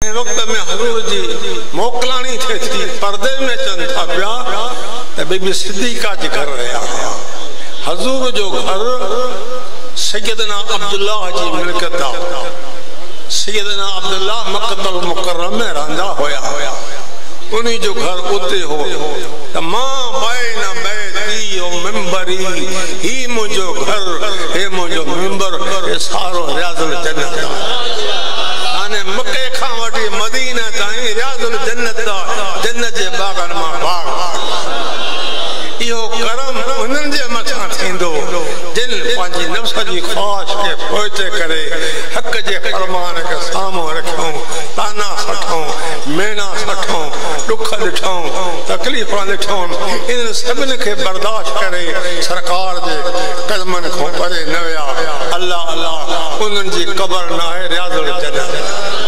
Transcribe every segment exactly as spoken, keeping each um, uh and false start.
वक्त में हजूर जी मोकलानी थे थी पर्दे में चंद था पिया त बीबी सिद्दीका जे घर रहा हजूर जो घर सैयदना अब्दुल्लाह जी मिल्कियत सैयदना अब्दुल्लाह मक्कतुल मुकर्रम में रहंदा होया उन्हीं जो घर उते हो त मां बैन बैती ओ मिंबरी ही मुझो घर हे मुझो मिंबर हे सारो रियाजुल जन्नत आने मक्के खां वठी मदीना ताईं रियाजुल जन्नत जन्नत जे बागन मां बाग इहो करम उन्हनि जे मथां थींदो दिल पंहिंजी नफ्स जी ख्वाहिश खे पोइते करे हक़ जे फरमान खे साम्हूं रखूं ताना सठूं मेना सठूं दुख ॾिठूं तकलीफ़ ॾिठूं इन सभिनी खे बर्दाश्त करे सरकार जे कदमनि खां परे न विया अल्लाह अल्लाह उन्हनि जी क़बर न आहे रियाजुल जन्नत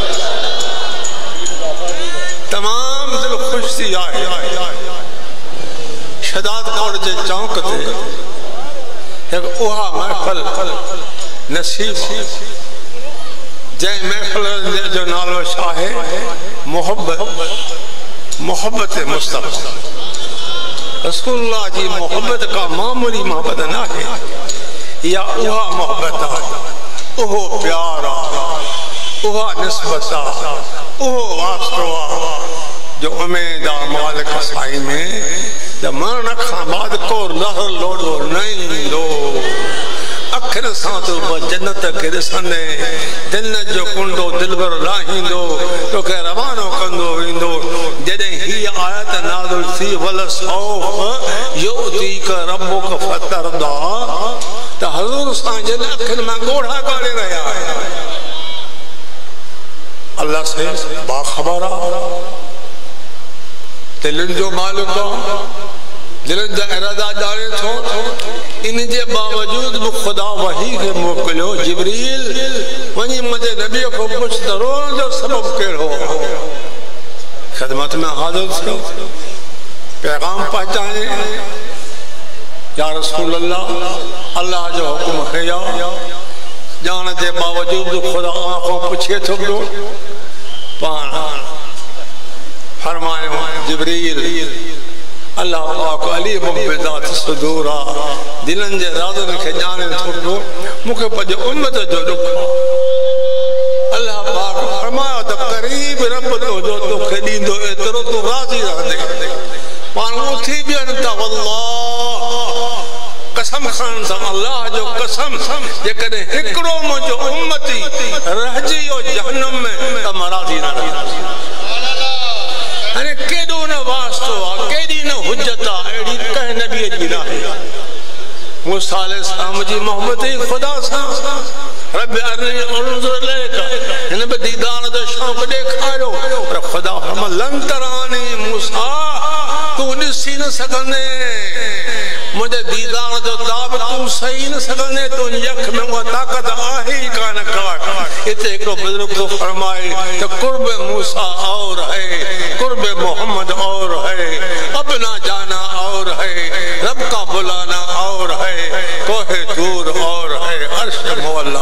तमाम दिल ख़ुश थी आहे शदादकोट जे चौक ते एक उहा महफिल नसीब जंहिं महफिल जो नालो छा आहे मोहब्बत मोहब्बत मुस्तफ़ा रसूलुल्लाह जी मोहब्बत का मामूली मोहब्बत न आहे या उहा मोहब्बत आहे उहो प्यार आहे उहा निस्बत आहे उहो वास्तो आहे जो उम्मीद आहे मालिक साईं में जब मरण खां बाद को लहर लोडो नहीं ईंदो अखर सां तो जन्नत खे ॾिसंदे दिल जो कुंडो दिलबर लाहींदो तोखे रवानो कंदो वेंदो जॾहिं हीअ आयत नाज़िल थी वल सौफ युतीक रब्बुक फतरदा त हज़ूर सां जन अखियुनि मां ॻोढ़ा काढ़े रहिया अल्लाह से बाख़बर आहे दिलनि जो मालिक आहे दिलनि जा इरादा ॼाणे थो इन जे बावजूद भी खुदा वही के मोकिलियो जिब्रील वञी मुंहिंजे नबी को पुछ त रोअण जो सबब कहिड़ो ख़िदमत में हाज़िर थियो पैगाम पहुचाए या रसूल अल्लाह अल्लाह जो हुक्म कया ॼाण जे बावजूद खुदा खां पुछे थो पियो पाण फरमायो जिब्रील अल्लाह पाक अली मुबिदात सुदूरा दिलन जे राज़न के जाने थो मुखे पंहिंजे उम्मत जो दुख अल्लाह पाक फरमायो त करीब रब तो जो तोखे ॾींदो एतिरो तूं राज़ी रहंदे पाण उथी बीहनि था अल्लाह कसम खान सा अल्लाह जो कसम जेकॾहिं हिकिड़ो मुंहिंजो उम्मती रहिजी वियो जहन्नम में त मां राज़ी न रहंदुसि अरे केॾो न वास्तो आहे केॾी न हुजत आहे अहिड़ी कंहिं नबीअ जी न आहे मूसा अलैहिस्सलाम जी मोहब्बत ई ख़ुदा सां रब अरनी उनज़ुर इलैक हिन बि दीदार जो शौक़ ॾेखारियो पर ख़ुदा फरमायो लन तरानी मूसा तूं ॾिसी न सघंदे मुंहिंजे दीदार जो ताब तूं सही न सघंदे तुंहिंजी अख में उहा ताक़त आहे ई कान का इते हिकिड़ो बुज़ुर्ग तो फरमाए त कुर्ब मूसा और है कुर्ब मोहम्मद और है अपना जाना और है रब का बुलाना और है कोहे दूर और है अर्श मौला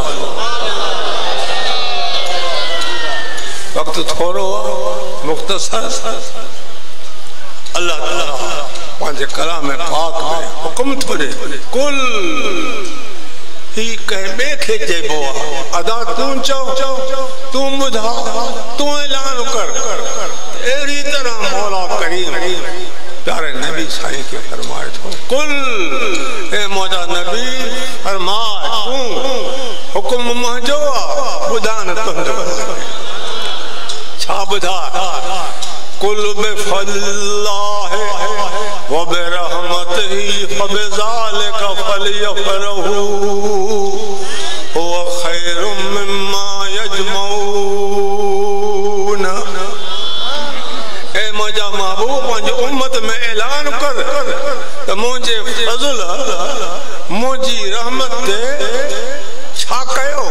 वक्त थोड़ो मुख्तसर अल्लाह ताला पंहिंजे कलाम पाक में हुक्म थो ॾे कुल ही कंहिं ॿिए खे चइबो आहे अदा तूं चओ तूं ॿुधा तूं ऐलान कर अहिड़ी तरह मौला करीम प्यारे नबी साईं खे फरमाए थो कुल ए मौजा नबी फरमाए तूं हुकुम मुंहिंजो आहे ॿुधा न तुंहिंजो छा ॿुधा कुल बिफज़लिल्लाहि व बिरहमतिही फबिज़ालिका फलयफ़रहू हुवा खैरुम मिम्मा यजमऊन ए मुंहिंजा महबूब पंहिंजी उम्मत में ऐलान कर त मुंहिंजे फज़ल मुंहिंजी रहमत ते छा कयो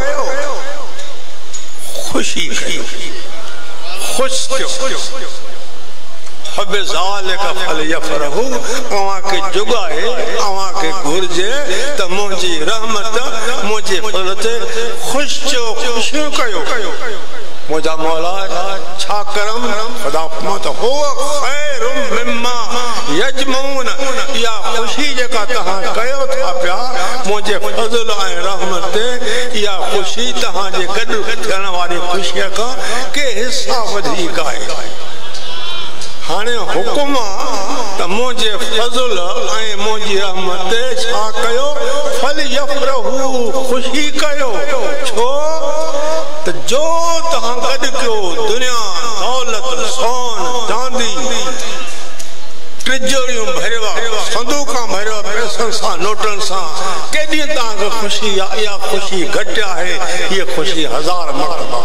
ख़ुशी कयो खुश थियो फबिज़ालिका फलयफ़रहू अवां के जुगाए अवां के घुर्जे त मुंहिंजी रहमत मुंहिंजे फल ते खुश थियो खुशियूं कयो मुझा मौला छा करम खुदा फरमात हो खैरुम मिम्मा यजमऊन या खुशी जेका तहां कयो था पिया मुझे फज़ल ऐं रहमत या खुशी तहां जे गॾु थियण वारी खुशीअ खां के हिस्सा वधीक आहे हाणे हुकुम त मुझे फज़ल ऐं मुंहिंजी रहमत छा कयो फल यफरहू खुशी कयो छो त जो तहां गॾु कयो दुनिया दौलत सोन चांदी ट्रिजरियूं भरियो संदूका भरियो पैसनि सां नोटनि सां केॾी तव्हांखे खुशी आहे इहा खुशी घटि आहे हीअ खुशी हज़ार मरतबा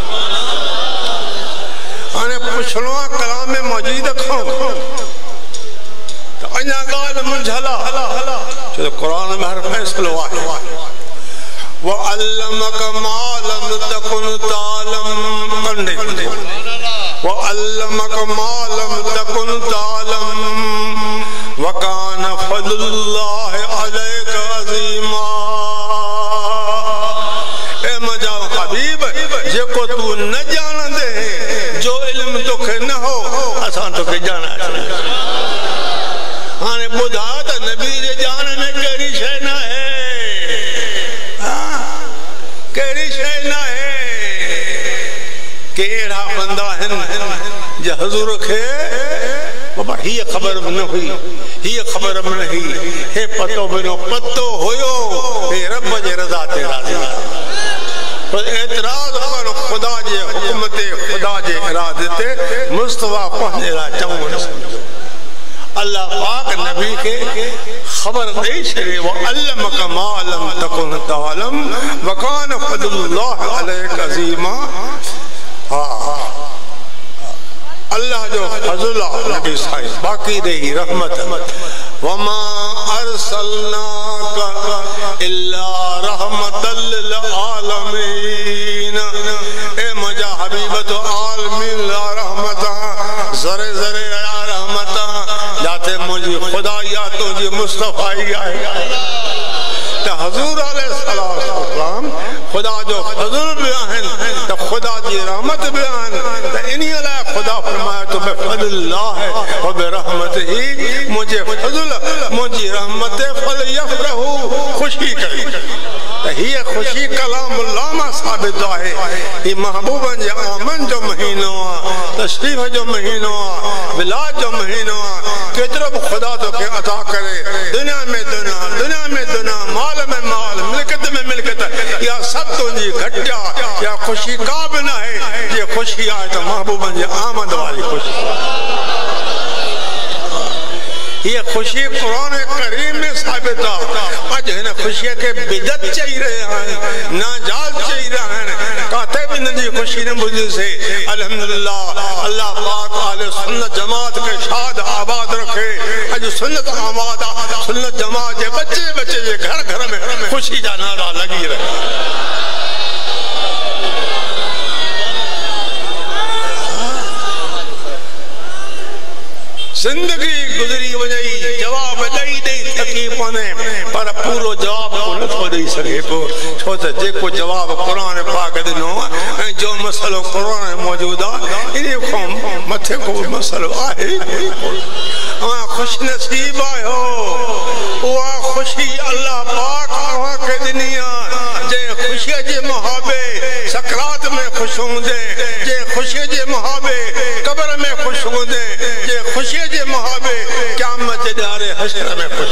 हाणे पुछणो आहे कलाम मजीद खां त अञा ॻाल्हि मुंझल आहे छो त क़ुर में हर फ़ैसिलो आहे وَعَلَّمَكَ مَا لَمْ تَكُنْ تَعْلَمْ وَعَلَّمَكَ مَا لَمْ تَكُنْ تَعْلَمْ وَكَانَ فَضْلُ اللَّهِ عَلَيْكَ عَظِيمًا اے مجا حبیب जेको तू न ॼाणंदे जो इल्म तोखे न हो असां तोखे ॼाणाए हाणे ॿुधा त नबी जे ॼाण में कहिड़ी शइ न आहे कहिड़ी शइ न आहे के अहिड़ा बंदा आहिनि जे हज़ूर खे बाबा हीअ ख़बर बि न हुई हीअ ख़बर बि न हुई हे पतो बि न पतो हुयो हे रब जे रज़ा ते राज़ी पर एतिराज़ करो ख़ुदा जे हुकुम ते ख़ुदा जे इरादे ते मुस्तफ़ा पंहिंजे लाइ चङो न सम्झो अल्लाह पाक नबी के खबर दे छड़े वो अल्लमक मा लम तकुन तालम वकान फदलुल्लाह अलैक अज़ीमा हां अल्लाह जो फजल नबी साईं बाकी रही रहमत वमा अरसलनाका इल्ला रहमतल लिल आलमीन ए मुजा हबीब तो आलमीन ला रहमत जरे जरे रहमत जाते मुझे खुदाया तुझे मुस्तफाई आहे त हजूर अलैहिस्सलाम खुदा जो फजल भी आहिन त खुदा जी रहमत भी आहिन त इन्ही लाइ खुदा फरमाया तो बफज़लिल्लाह व बिरहमतिही मुझे फजल मुझी रहमत फल यफरहू खुशी कई त हीअ खुशी कलामुल्लाह मां साबित आहे ही महबूबन जे आमन जो महीनो आहे तशरीफ जो महीनो आहे मिलाद जो महीनो आहे केतिरो बि ख़ुदा तोखे अता करे दुनिया में दुनिया दुनिया में दुनिया माल में माल मिल्कत में मिल्कत इहा सभु तुंहिंजी घटि आहे इहा ख़ुशी का बि न आहे जे ख़ुशी आहे त महबूबनि जे आमद वारी ख़ुशी हीअ ख़ुशी क़ुरान करीम में साबित आहे अॼु हिन ख़ुशीअ खे बिदत चई रहिया आहिनि नाजायज़ चई रहिया आहिनि काथे बि हिनजी ख़ुशी न ॿुधीसीं अल्हम्दुलिल्लाह अल्लाह पाक अहले सुन्नत जमात के शाद आबाद रखे अॼु सुन्नत आबाद आहे सुन्नत जमात जे बच्चे बच्चे जे घर घर में ख़ुशी जा नारा लॻी रहे जिंदगी गुजरी वही जवाब दई दई थकी पने पर पूरो जवाब को न थो दई सके पो छो त जेको जवाब कुरान पाक दिनो ऐं जो मसलो कुरान में मौजूद आहे इन को मथे को मसलो आहे आ खुश नसीब आयो वो खुशी अल्लाह पाक अवा के दुनिया जे खुशी जे मुहाबे सकरात में खुश होंदे जे खुशी जे मुहाबे कब्र में खुश होंदे जे खुशी जे मुहाबे क़यामत ॾियारे हशर में खुश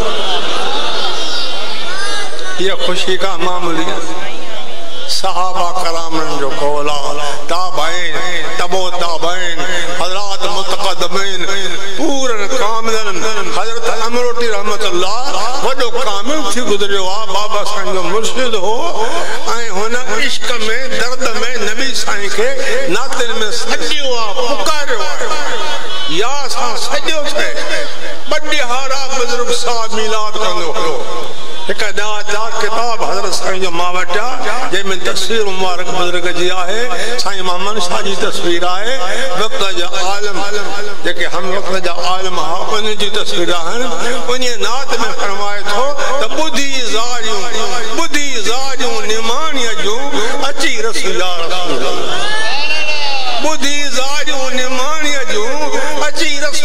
ये खुशी का मामूली सहाबा करामन जो कौला ताबईन तबो ताबईन हजरत मुतक़द्दिमीन पूरन कामिलन हजरत अमरोटी रहमतुल्लाह वडो कामिल थी गुजरियो आ बाबा साईं जो मुर्शिद हो ऐं हुन इश्क में दर्द में नबी साईं के नातिन में सॼियो आ पुकारियो या सा सॼो थे बॾिहारा बुजुर्ग साहब मिलाद कंदो हो एक दादार किताब हजरत साईं जो मां वटि आहे जंहिंमें तस्वीर मुबारक बुजुर्ग जी आहे साईं मोहम्मद शाह जी तस्वीर आहे वक़्त जा आलम जेके हम वक़्त जा आलम हा उन जी तस्वीर आहिनि उन नात में फरमाए थो त ॿुधी ज़ारियूं ॿुधी ज़ारियूं निमाणीअ जूं अची रसूल या रसूल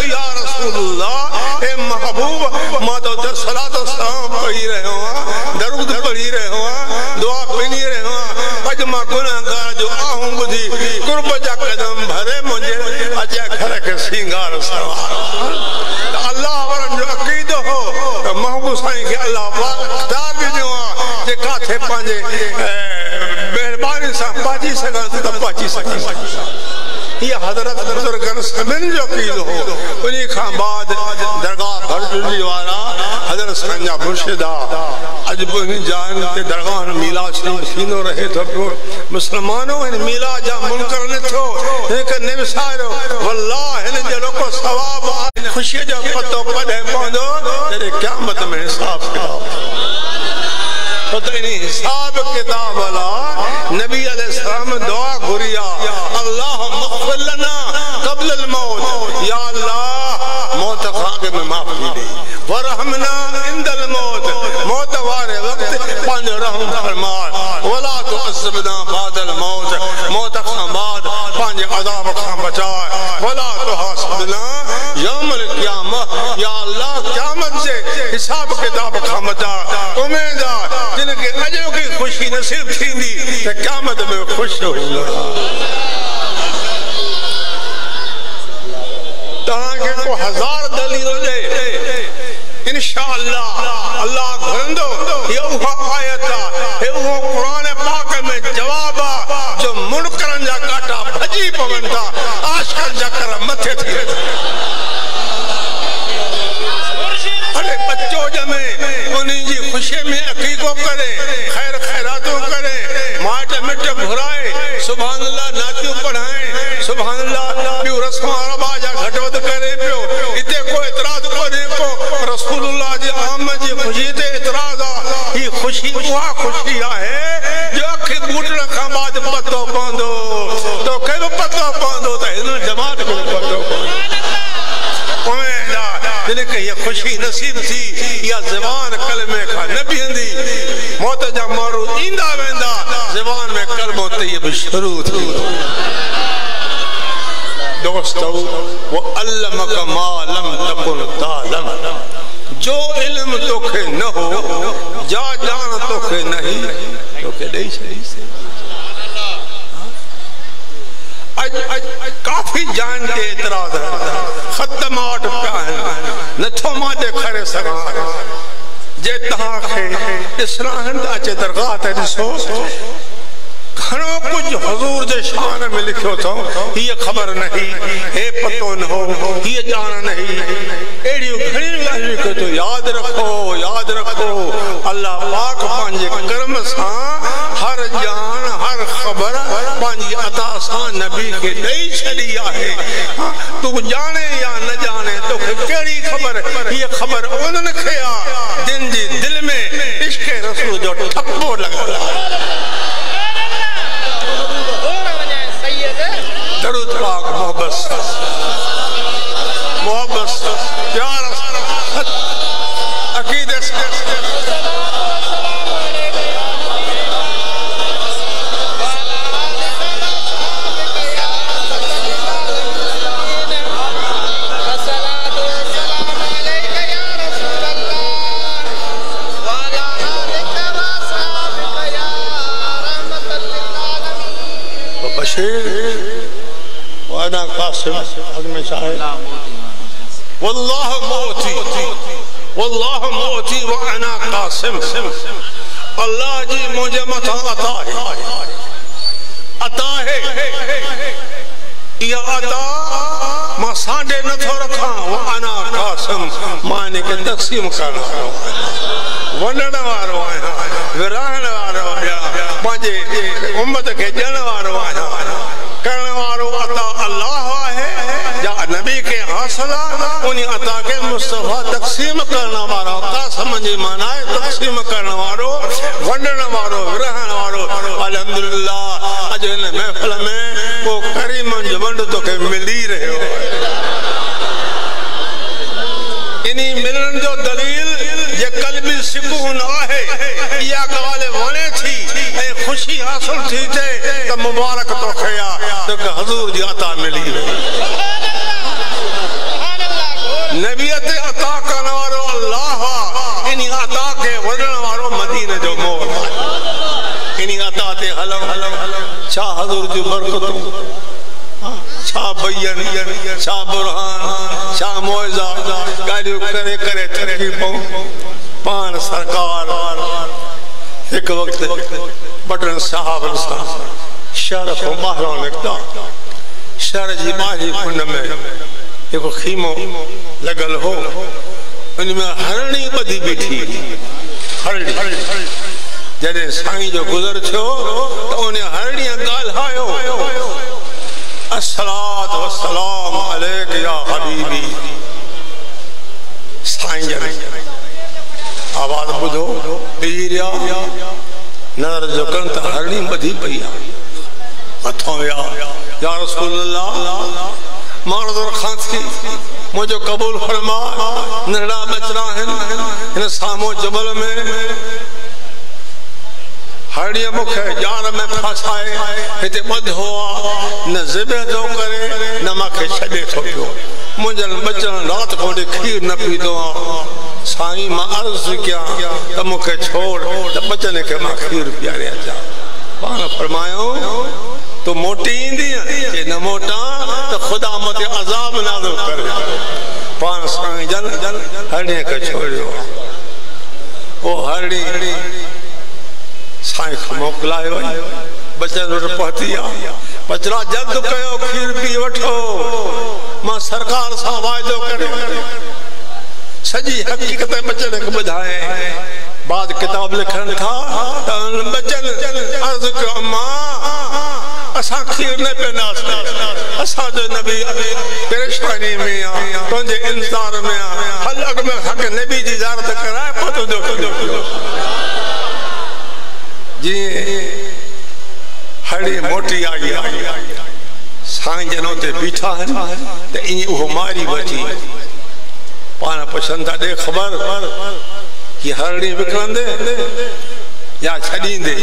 या रसूलुल्लाह ए महबूब मां तो दर सलात सलाम पढ़ी रहे हो दरूद पढ़ी रहे हो दुआ पढ़ी रहे हो अज मां गुनाहगार जो आहूं बुधी कुर्ब जा कदम भरे मुझे अज घर के सिंगार सवार अल्लाह वारन जो अकीदो हो तो महबूब साईं के अल्लाह पाक इख्तियार भी दियो जे काथे पांजे मेहरबानी से पाची सका तो पाची सका ये हजरत बुजुर्गन सभिन जो कीदो हो उन्हीं खां बाद दरगाह भर जुली वारा हजरत संजा मुर्शिदा अज बुनी जान ते दरगाह मीला शरीफ थींदो रहे तो मुसलमानों इन मीला जा मुनकर न थो एक ने विसारो वल्लाह इन जो को सवाब खुशी जो पतो पड़े पवंदो तेरे क़यामत में हिसाब किताब तो इन हिसाब किताब वाला नबी अलैहिस्सलाम दुआ घुरिया अल्लाह मग़फ़िर लना क़ब्ल अल मौत या अल्लाह मौत खां में माफी दे वरहमना इंदल मौत मौत वारे वक्त पांच रहम फरमा वला तुअज़्ज़िबना बादल मौत मौत खां बाद पांच अज़ाब खां बचा वला तुहासिबना यौमल क़यामह या अल्लाह क़यामत से हिसाब किताब खां बचा उम्मीद जिनके अजो की खुशी नसीब थींदी ते क़यामत में खुश होगा ताके को हजार दलील दे इंशाअल्लाह अल्लाह घरंदो ये उहा आयत है वो कुरान पाक में जवाब जो मुनकरन जा काटा भजी पवंदा आशिकन जा कर मथे थी अरे बच्चो जमे उन्हीं जी खुशी में अकीको करे खैर खैरातों करे माट मिट घुराए सुभान अल्लाह नातियों पढ़ाए सुभान अल्लाह पियो रस्म रवाज घटवत करे पियो इते को इतराज कोने को रसूलुल्लाह जी आमद जी खुशी ते इतराज आ ही खुशी उहा खुशी है जो अखि बूटण खां बाद पतो पवंदो तो कहिड़ो पतो पवंदो त हिन जमात को पतो जिनके ये खुशी नसीब थी या ज़बान कलमे खां न बीहंदी मौत जा मारू ईंदा वेंदा ज़बान में कलमो तय्यब शुरू थी दोस्तों वो अल्लमक मा लम तकुन तालम जो इल्म तोखे न हो जा जान तोखे नहीं तोखे ॾेई छॾी अज अज काफी जान के एतराज खत्माट पिया नथो मां ॾेखारे सघां जे तव्हांखे ॾिसणा अचे दरगाह ते ॾिसो घणो कुछ हुजूर जे शान में लिखियो अथव ये खबर नहीं हे पतो न हो ये जान नहीं एड़ियूं घणियूं ॻाल्हियूं के तो याद रखो याद रखो अल्लाह पाक पंहिंजे कर्म सां हर जान हर खबर पंहिंजी अता सां नबी के ॾेई छॾी आहे तू जाने या न जाने तोखे कहिड़ी खबर ये खबर उन्हनि खे आहे जिन जी दिल में इश्क रसूल जो ठप्पो लॻल आहे दरूद पाक मोहब्बत मोहब्बत प्यार अकीदे बशीर वाना कासिम में चाहे वल्लाह मोती वल्लाह मोती वाना कासिम अल्लाह जी मुझे मथा अता है अता है ये अता मां सांडे न थो रखा वाना कासिम माने के तकसीम करना वंडण वारो आया विराहण वारो आया पंहिंजे उम्मत के ॾियण वारो आया करण वारो अता अल्लाह है या नबी के हासिल उन अता के मुस्तफा तकसीम करण वारो कासिम जी माना है तकसीम करण वारो वंडण वारो विरहण वारो अल्हम्दुलिल्लाह अज इन महफिल में वो करीम जो वंड तो के मिली रहियो इनी मिलन जो दलील ये कल्बी सुकून आहे या ॻाल्हि वणे थी ऐं खुशी हासिल थी थे तो मुबारक तो खया तो हुजूर जी अता मिली छा हज़ूर जी बरकतूं छा बयन छा बुरहान छा मौइज़ा ॻाल्हियूं करे करे थकी पऊं पान सरकार हिक वक्त बटन साहब सां शहर खां ॿाहिरां निकिता शहर जी ॿाहिरी कुंड में हिकु खीमो लॻल हो उन में हरणी ॿधी बीठी हरणी जॾहिं साईं जो गुज़र थियो त उन हरणीअ ॻाल्हायो अस्सलातु वस्सलाम अलैक या हबीबी साईं जन आवाज़ ॿुधो बीही रहिया नज़र जो कनि त हरणी ॿधी पई आहे मथां विया या रसूल अल्लाह माण्हू खां थी मुझे कबूल फरमा नंढड़ा बचड़ा आहिनि हिन साम्हूं जबल में हरड़ीअ मूंखे ॼाण में फासाए हिते ॿधो आहे न ज़िबे थो करे न मूंखे छॾे थो पियो मुंहिंजनि बचड़नि राति खां वठी खीर न पीतो आहे साईं मां अर्ज़ कयां त मूंखे छोड़ त बचनि खे मां खीर पीआरे अचां पाण फरमायो तू मोटी ईंदी जे न मोटा त ख़ुदा मूंते अज़ाब नाज़िल करे पाण साईं जन हरड़ीअ खे छोड़ियो ओ हरड़ी साईं खे मोकिलायो बचन वटि पहुती आहे बचड़ा जल्द कयो खीर पी वठो मां सरकार सां वाइदो करे सॼी हक़ीक़त बचन खे ॿुधाए बाद किताब लिखनि था त बचन अर्ज़ कयो अम्मा असां खीर न पीअंदासीं असांजो नबी परेशानी में आहे तुंहिंजे इंतज़ार में आहे हल अॻ में असांखे नबी जी ज़ियारत कराए पोइ तुंहिंजो तुंहिंजो जीअं हरड़ी मोटी आई आहे साईं जन उते बीठा आहिनि त ईअं उहो मारी वठी पाण पुछनि था ॾे ख़बर कि हरड़ी विकिणंदे या छॾींदे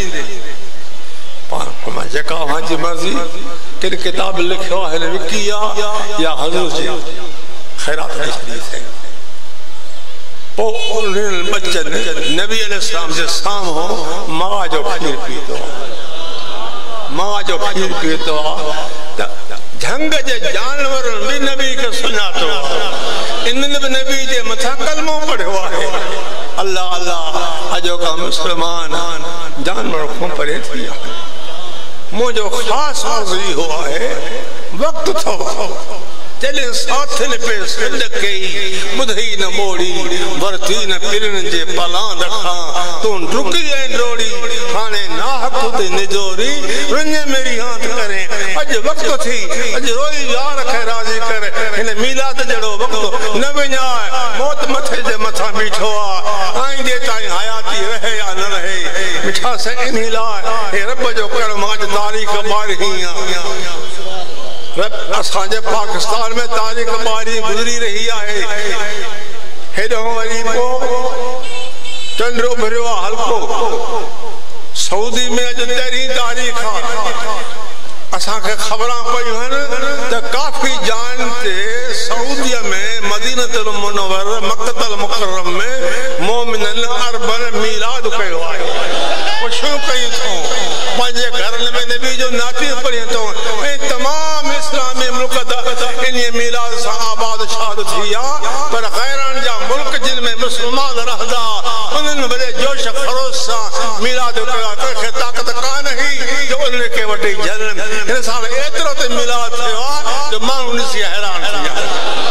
पाण जेका पंहिंजी मर्ज़ी किन किताब लिखियो आहे हिन विकी आहे या हज़ूर जी ख़ैरात करे छॾी अथई पोइ उन्हनि बचनि नबी अलैहिस्सलाम जे साम्हूं मां जो खीर पीतो मां जो खीर पीतो त झंग जे जानवरनि बि नबी खे सुञातो इन्हनि बि नबी जे मथां कलमो पढ़ियो आहे अल्लाह अल्लाह अॼोका मुस्लमान जानवर खां परे थी विया मुझो खास अर्ज़ इहो आहे वक्त थो जॾहिं साथियुनि पे सिंध कई ॿुधई न ॿोड़ी वरती न पिरनि जे पलां रखां तूं डुकी ऐं डोड़ी हाणे नाहक ते निजोरी रुञे मेरी हाथ करे अॼु वक्त थी अॼु रोई यार खे राज़ी करे हिन मीलाद जहिड़ो वक़्तु न विञाए मौत मथे जे मथां बीठो आहे आईंदे ताईं हयाती रहे या न रहे मिठा से इन लाइ हे रब जो करम अॼु तारीख़ ॿारहीं आहे असांजे पाकिस्तान में तारीख़ ॿारहीं गुज़री रही आहे हेॾो वरी पोइ चंड उभरियो आहे हल्को सऊदी में अॼु तेरहीं तारीख़ आहे असांखे ख़बरां पयूं आहिनि त काफ़ी जान ते सऊदीअ में मदीनतुल मुनव्वर मक्कतुल मुकर्रम में मोमिननि अरबनि मीलाद कयो आहे ख़ुशियूं कयूं अथऊं पंहिंजे घरनि में नबी जो नातियूं पढ़ियूं अथऊं ऐं तमामु इस्लामी मुल्क इन मीलाद सां आबाद शाद थी आहे पर ग़ैरनि जा मुल्क जिन में मुस्लमान रहंदा उन्हनि वॾे जोश ख़रोश सां मीलाद कयो आहे कंहिंखे ताक़त कान हुई जो उन्हनि खे वठी झलनि हिन साल एतिरो त मीलाद थियो आहे जो माण्हू ॾिसी हैरान थी विया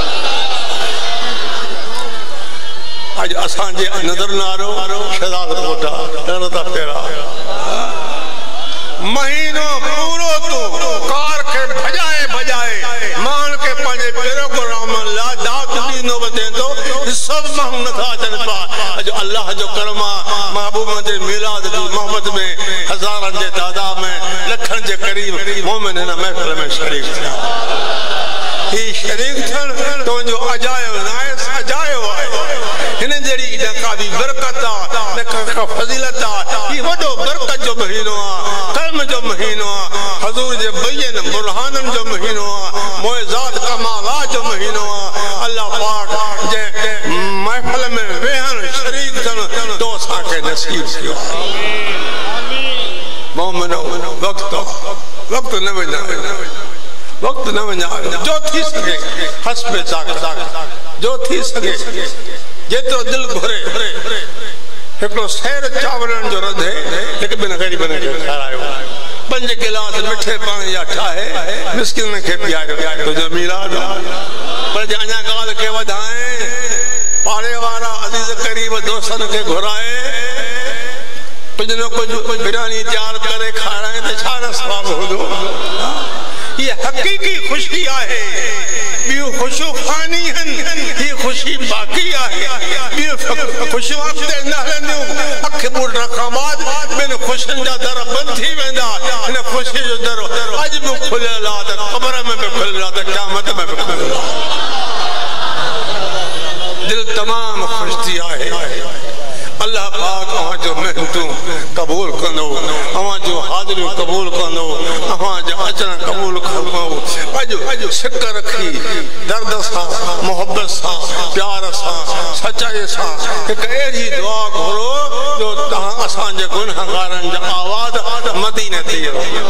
अॼु असांजे नज़र नारो शहज़ाद कोटा था फेरा महीनो पूरो तूं कार खे भॼाए भॼाए मान खे पंहिंजे प्रोग्राम लाइ दात ॾींदो वञे थो सभु माण्हू नथा अचनि पिया अॼु अलाह जो करम आहे महबूब जे मीलाद जी मोहबत में हज़ारनि जे तादाद में लखनि जे क़रीब मोमिन हिन महफ़िल में शरीक थिया ही शरीक थियणु तुंहिंजो अजायो न आहे अजायो आहे हिन जहिड़ी का बि बरकत आहे का फज़ीलत आहे ही वॾो बरकत जो महीनो आहे कर्म जो महीनो आहे हज़ूर जे बयन बुरहाननि जो महीनो आहे मोइज़ात कमालात जो महीनो आहे अल्लाह पाक जे महफ़िल में वेहण शरीक थियण तो असांखे नसीब थियो मोमिनो वक़्तु वक्त न वञा वक्त न वञा जो थी सके हस्बे ताक़त जो थी सके जेतिरो दिल घुरे हिकिड़ो सैर चांवरनि जो रधे हिकु ॿिनि ग़रीबनि खे खारायो पंज गिलास मिठे पाणी जा ठाहे मिस्किन खे पीआरियो तुंहिंजो मीराद पर जे अञा ॻाल्हि खे वधाए पाड़े वारा अज़ीज़ क़रीब दोस्तनि खे घुराए कुझु न कुझु बिरयानी तयार करे खाराए त छा न सवाबु हूंदो ये हकीकी खुशी आहे ॿियूं ख़ुशियूं फानी आहिनि हीअ ख़ुशी बाक़ी आहे ॿियूं ख़ुशियूं अॻिते न हलंदियूं अख ॿुॾण खां बाद ॿिनि ख़ुशियुनि जा दर बंदि थी वेंदा हिन ख़ुशी जो दर अॼु बि खुलियल आहे त क़बर में बि खुलियल आहे त क़यामत में बि खुलियल आहे दिल तमामु ख़ुशि थी आहे अल्लाह पाक अवां जो महिनतूं क़बूल कंदो अवां जो हाज़िरियूं क़बूल कंदो अवां जा अचण क़बूल कंदो अॼु अॼु सिक रखी दर्द सां मोहब्बत सां प्यार सां सचाई सां हिकु अहिड़ी दुआ घुरो जो तव्हां असांजे गुनहगारनि जा आवाज़ मदीने ते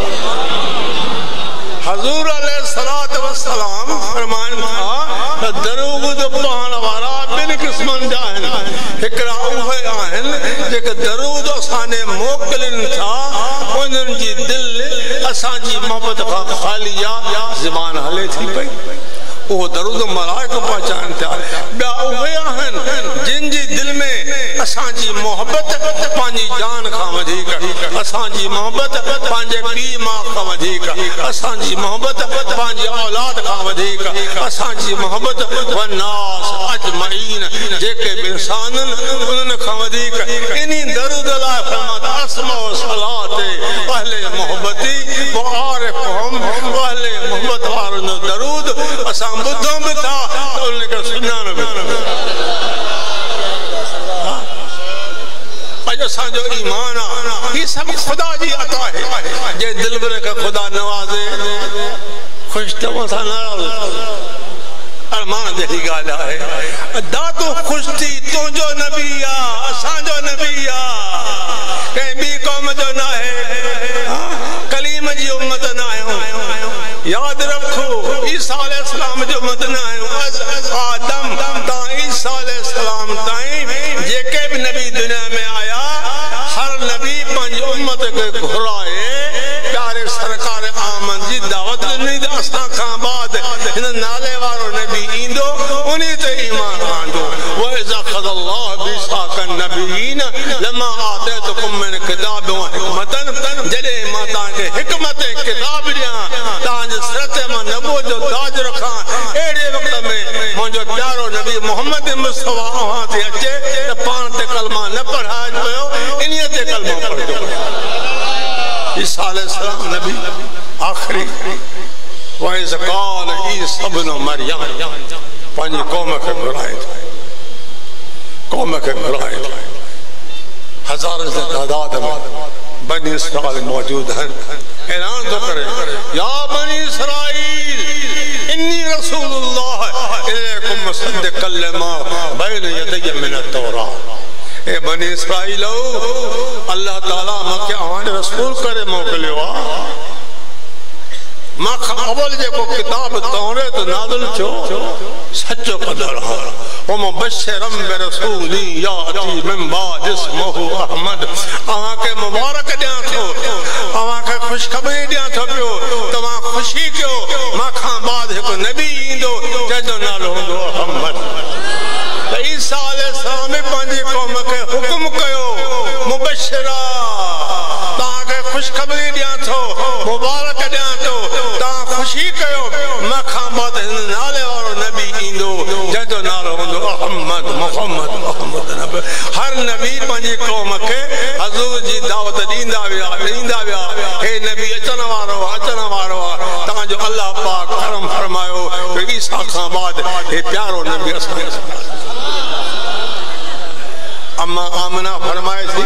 हज़ूर अलैहिस्सलात वस्सलाम फरमाइनि था त दरूद पढ़ण वारा ॿिनि क़िस्मनि जा आहिनि हिकिड़ा उहे आहिनि जेके दरूद असांजे मोकिलनि था उन्हनि जी दिलि असांजी मोहबत खां ख़ाली आहे ज़बान हले थी पई उहो दरूद मलाइक पहुचाइनि था ॿिया उहे आहिनि जिन जी दिलि में असांजी मोहबत पंहिंजी जान खां वधीक असांजी मोहबत पंहिंजे पीउ माउ खां वधीक असांजी मोहबत पंहिंजी औलाद खां वधीक असांजी मोहबत वन्नास अजमईन जेके बि इंसान उन्हनि खां वधीक इन्ही दरूद लाइ फरमाता अस्मा सलाते अहले मोहबती वो आरिफुहुम अहले मोहबत वारनि जो दरूद असां ॿुधूं बि था त उनखे सुञाणो बि अॼु असांजो ईमान आहे ही सभु ख़ुदा जी अता आहे जे दिलबर खे ख़ुदा नवाज़े ख़ुशि तव्हां सां नाराज़ अरमान जहिड़ी ॻाल्हि आहे दातो ख़ुशि थी तुंहिंजो नबी आहे असांजो नबी आहे कंहिं ॿी क़ौम जो न आहे कलीम जी उम्मत न आहियूं यादि रखो ईसा अलैहिस्सलाम जो उम्मत न आहियूं आदम तां ईसा अलैहिस्सलाम ताईं जेके बि नबी दुनिया में आया हर नबी पंहिंजी उम्मत खे घुराए प्यारे सरकार आमन जी दावत ॾिनी त असां खां बाद हिन नाले वारो नबी ईंदो उन ते ईमान आंदो वइज़ा ख़ज़ल्लाह बीसाकन नबीन लमा आतैतुकुम मिन किताब व हिकमतन जॾहिं मां तव्हांखे हिकमत ऐं किताब ॾियां तव्हांजे सिर ते मां नबूवत जो ताज रखां अहिड़े वक़्त में मुंहिंजो प्यारो नबी मोहम्मद मुस्तफ़ा अव्हां ते अचे त पाण ते कलमा न पढ़ाए पियो इन्हीअ ते कलमा पढ़जो ईसा अलैहिस्सलाम नबी आख़िरी वइज़ क़ाल ईसा इब्न मरियम पंहिंजी क़ौम खे घुराए थो क़ौम खे घुराए थो हज़ारनि जे तादाद में बनी इसराइल मौजूद आहिनि ऐलान थो करे या बनी इसराइल इन्नी रसूलुल्लाह इलैकुम मुसद्दिक़न लिमा बैन यदैया मिन अत-तौरात ए बनी इसराइल अल्लाह ताला मूंखे अव्हांजो रसूल करे मोकिलियो आहे मां खां अवल जेको किताब तौरेत नाज़िल थियो सचो क़दर आहे वमुबश्शिरम बिरसूली याती मिन बाद इस्मुहु अहमद अव्हांखे मुबारक ॾियां थो अव्हांखे ख़ुशख़बरी ॾियां थो पियो तव्हां ख़ुशी कयो मां खां बाद हिकु नबी ईंदो जंहिंजो नालो हूंदो अहमद त ईसा अलैहिस्सलाम पंहिंजी क़ौम खे हुकुम कयो मुबश्शिरा तव्हांखे ख़ुशख़बरी ॾियां थो मुबारक ॾियां थो तव्हां ख़ुशी कयो मां खां बाद हिन नाले वारो नबी ईंदो जंहिंजो नालो हूंदो अहमद मुहम्मद मुहम्मद नबी हर नबी पंहिंजी क़ौम खे हज़ूर जी दावत ॾींदा विया ॾींदा विया हे नबी अचण वारो अचण वारो आहे तव्हांजो अल्लाह पाक करम फरमायो ईसा खां बाद हे प्यारो नबी असांखे अम्मा आमना फरमाए थी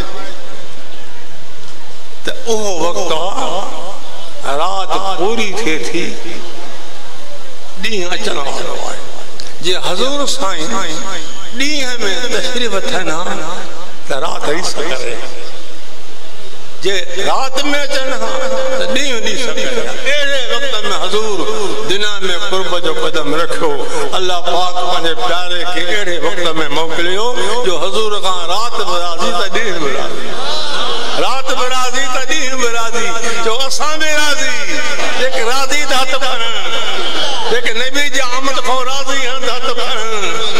त उहो वक़्तु आहे रात पूरी थिए थी ॾींहुं अचण वारो आहे जे हज़ूर साईं ॾींहं में तशरीफ़ थियनि त राति ई करे जे रात में अचन हाँ ॾींहुं ॾी सघे अहिड़े वक़्त में हज़ूर दुनिया में कुर्ब जो कदम रखियो अल्लाह पाक पंहिंजे प्यारे खे अहिड़े वक़्त में मोकिलियो जो हज़ूर खां रात बि राज़ी त ॾींहुं बि राज़ी रात बि राज़ी त ॾींहुं बि राज़ी जो असां बि राज़ी जेके राज़ी त हथ खणनि जेके नबी जी आमद खां राज़ी आहिनि त हथ खणनि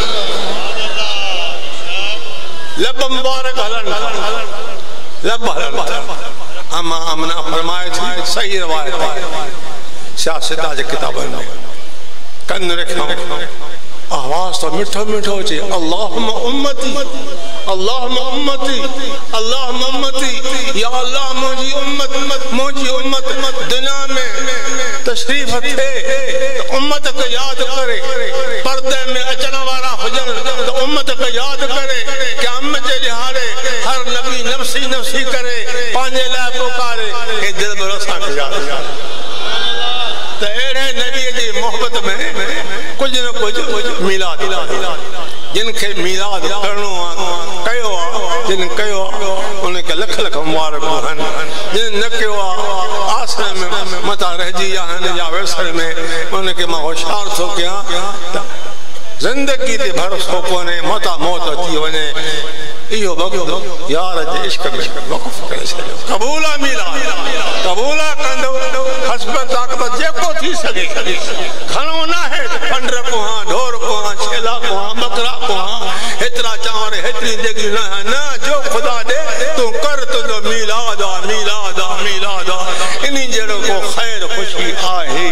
लब मुबारक हलन लब हलन अमा अमना फरमाए थी सही रवायत सियासत जे किताबनि में कन रखो आवाज तो मिठो मिठो अचे अल्लाहुम्मा उम्मती अल्लाहुम्मा उम्मती अल्लाहुम्मा उम्मती या अल्लाह मुंहिंजी उम्मत मुंहिंजी उम्मत दुनिया में तशरीफ थे तो उम्मत खे याद करे पर्दे में अचण वारा हुजन तो उम्मत खे याद करे क़यामत जे ॾिहाड़े हर नबी नफ़सी नफ़सी करे पंहिंजे लाइ पुकारे हे दिल में असां खे याद करे त अहिड़े नबी जी मोहब्बत में कुछ न कुछ मिलाद जिनके मिलाद करणो कयो जिन कयो उनके लख लख मुबारकूं आहिनि जिन न कयो आसरे में मथा रहिजी आहिनि या वैसर में उनके मां होशियार थो कयां ज़िंदगी ते भरोसो कोन्हे मथा मौत अची वञे इहो वक़्तु यार जे इश्क में वक़फ़ करे छॾियो क़बूल आहे मिलाद क़बूल आहे कंदो हस्ब ताक़त जेको थी सघे खणो न आहे पंडर को हाँ ढोर को हाँ छेला को हाँ बकरा को हाँ हेतिरा चांवर हेतिरी जॻहि न आहे न जो ख़ुदा ॾे तूं कर तुंहिंजो मिलाद आहे मिलाद आहे मिलाद आहे इन जहिड़ो को ख़ैर ख़ुशी आहे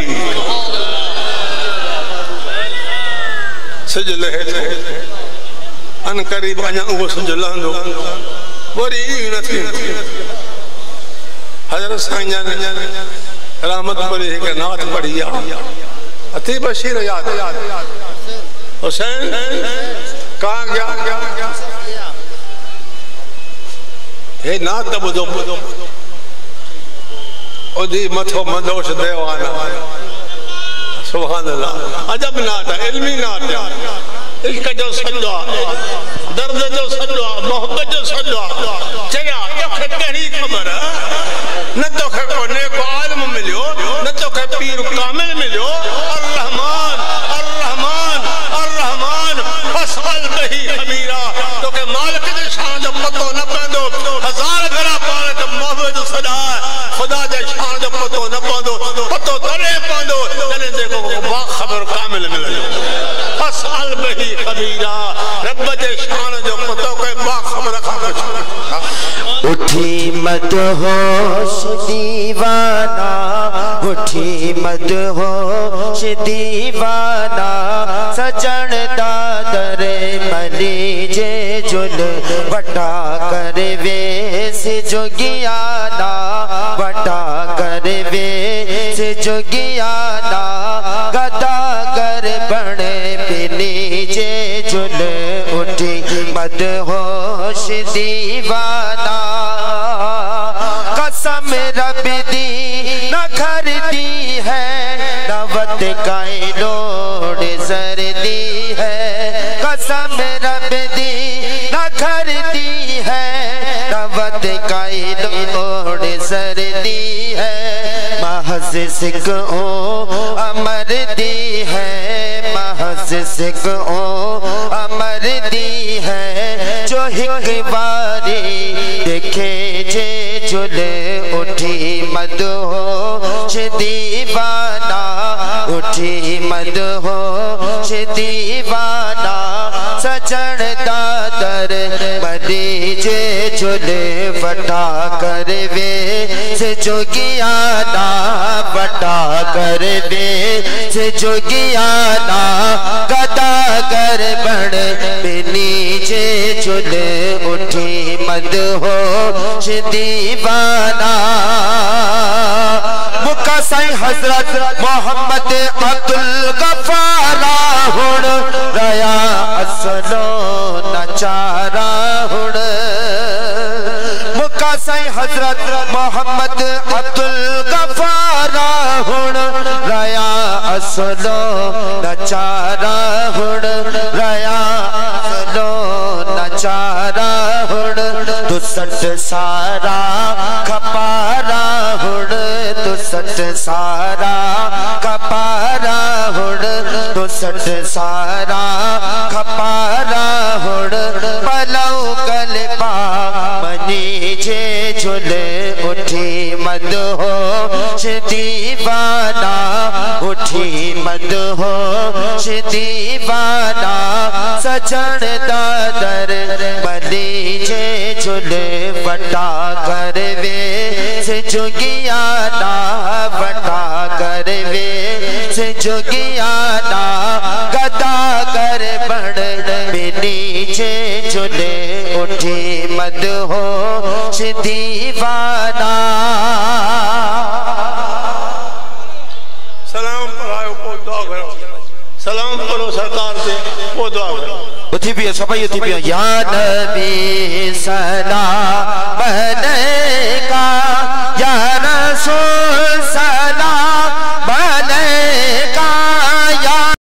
सिज लहे थो अन क़रीब अञा उहो सिज लहंदो वरी ई न थींदी हज़रत साईं जन रहमत पढ़ी हिकु नात पढ़ी आहे अती बशीर याद हुसैन कहाँ गया हे नात ॿुधो ओदी मथो मंदोश देवाना सुभान अल्लाह अजब नात है इल्मी नात है इश्क जो सजो दर्द जो सजो मोहब्बत जो सजो चया तोखे कहिड़ी ख़बर न तोखे को नेको आलिम मिलियो न तोखे पीर कामिल मिलियो अर रहमान अर रहमान अर रहमान फसल बही खबीरा तोखे मालिक जे शान जो पतो न पवंदो हज़ार भेरा पाण खे मोहब्बत जो सदा खुदा जे शान जो पतो न पवंदो पतो तॾहिं पवंदो जॾहिं जेको बाख़बर कामिल मिलंदो फसल बही खबीरा रब जे शान जो पतो कोई बाख़बर खां पुछो उठी मदहोश दीवाना उठी मदहोश दीवाना सजन दादर मली जे जुल वटा कर वेस जोगियाना वटा कर वेस जोगियाना गदा कर बने पिनी जे जुल उठी मदहोश दीवाना कसम रब दी न घर दी है नवत काई लोड जर दी है कसम रब दी न घर दी है नवत काई लोड जर दी है महज सिक ओ अमर दी है महज सिक ओ अमर दी है जो हिक बारी देखे जे जुल उठी मदहोश दीवाना उठी मदहोश दीवाना सजन दादर मली जे जुल वटा कर वे से जोगियाना वटा कर वे से जोगियाना गदा कर बण बिनी जे जुल उठी मदहोश दीवाना मुका साईं हजरत मोहम्मद अब्दुल गफ्फारा हुण रया असलो नचारा हुण मुका साईं हजरत मोहम्मद अब्दुल गफ्फारा हुण रया असलो नचारा हुण रया असलो नचारा हुण दुसठ सारा खप से जोगियाना गदा कर बड़ में नीचे झूले उठी मद हो दीवाना सलाम पढ़ाओ को दुआ करो सलाम करो सरकार से वो दुआ करो उठी भी सफाई उठी भी या नबी सलाम